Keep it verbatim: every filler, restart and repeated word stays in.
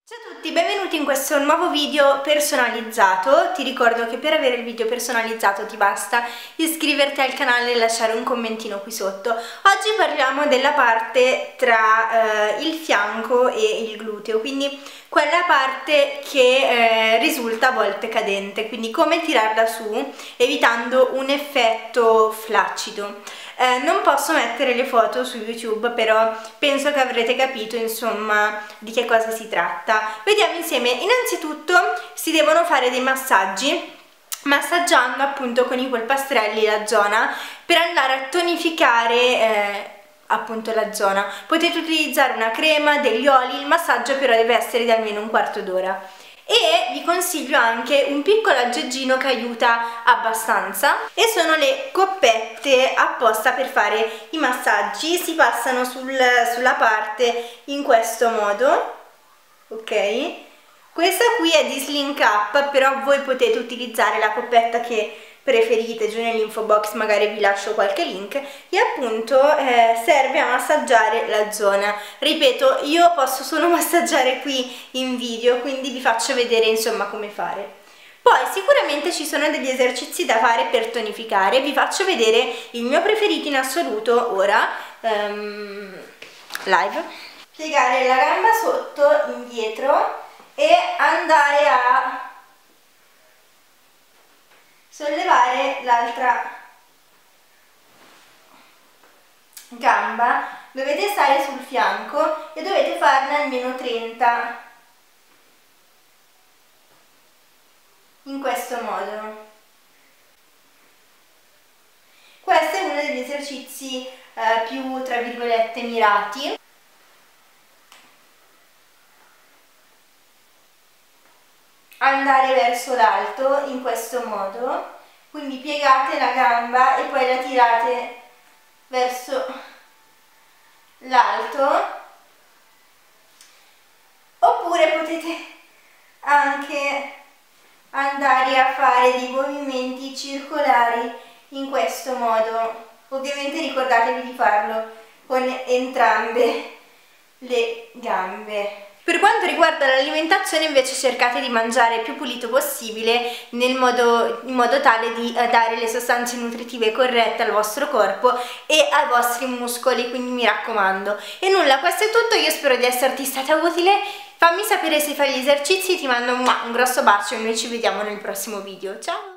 Ciao a tutti, benvenuti in questo nuovo video personalizzato. Ti ricordo che per avere il video personalizzato ti basta iscriverti al canale e lasciare un commentino qui sotto. Oggi parliamo della parte tra eh, il fianco e il gluteo, quindi quella parte che eh, risulta a volte cadente, quindi come tirarla su evitando un effetto flaccido. Eh, non posso mettere le foto su YouTube, però penso che avrete capito insomma di che cosa si tratta. Vediamo insieme. Innanzitutto si devono fare dei massaggi, massaggiando appunto con i polpastrelli la zona per andare a tonificare eh, appunto la zona. Potete utilizzare una crema, degli oli, il massaggio però deve essere di almeno un quarto d'ora. E vi consiglio anche un piccolo aggeggino che aiuta abbastanza, e sono le coppette apposta per fare i massaggi. Si passano sul, sulla parte in questo modo, ok? Questa qui è di Slink Up, però voi potete utilizzare la coppetta che preferite. Giù nell'info box magari vi lascio qualche link, e appunto eh, serve a massaggiare la zona. Ripeto, io posso solo massaggiare qui in video, quindi vi faccio vedere insomma come fare. Poi sicuramente ci sono degli esercizi da fare per tonificare. Vi faccio vedere il mio preferito in assoluto ora, um, live. Piegare la gamba sotto, indietro, e andare a sollevare l'altra gamba. Dovete stare sul fianco e dovete farne almeno trenta, in questo modo. Questo è uno degli esercizi eh, più, tra virgolette, mirati. Andare verso l'alto in questo modo, quindi piegate la gamba e poi la tirate verso l'alto, oppure potete anche andare a fare dei movimenti circolari in questo modo. Ovviamente ricordatevi di farlo con entrambe le gambe. Per quanto riguarda l'alimentazione invece cercate di mangiare il più pulito possibile, nel modo, in modo tale di dare le sostanze nutritive corrette al vostro corpo e ai vostri muscoli, quindi mi raccomando. E nulla, questo è tutto, io spero di esserti stata utile. Fammi sapere se fai gli esercizi, ti mando un grosso bacio e noi ci vediamo nel prossimo video. Ciao!